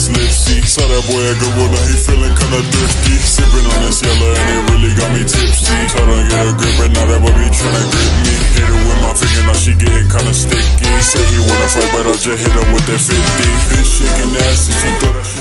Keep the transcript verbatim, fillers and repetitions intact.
his lips see. Saw that boy at Gorilla, he feeling kinda thirsty. Sipping on this yellow and it really got me tipsy. Told her get a grip, but now that boy be tryna grip me. Hit her with my finger, now she getting kinda sticky. Say he wanna fight, but I just hit her with that fifty. Bitch shaking ass and she thought that